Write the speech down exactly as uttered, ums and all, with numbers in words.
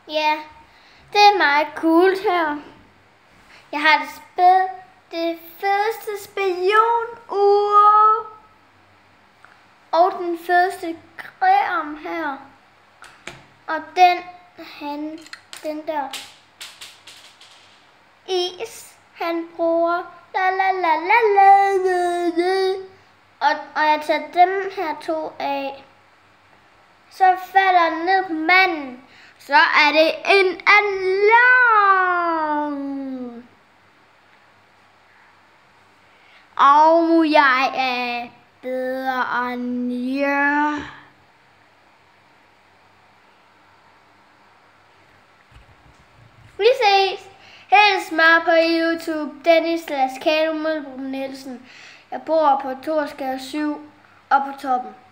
Ja, det er meget cool her. Jeg har det spæd, det første spionur. Og den første græm her. Og den, han, den der is, han bruger. La la la la la la la. Og, og jeg tager dem her to af. Så falder den ned på manden. Så er det en alarm. Og jeg er bedre end jer. Vi ses. Hils mig på YouTube. Dennis Laskano Mølbro Nielsen. Jeg bor på Torsgade syv og på toppen.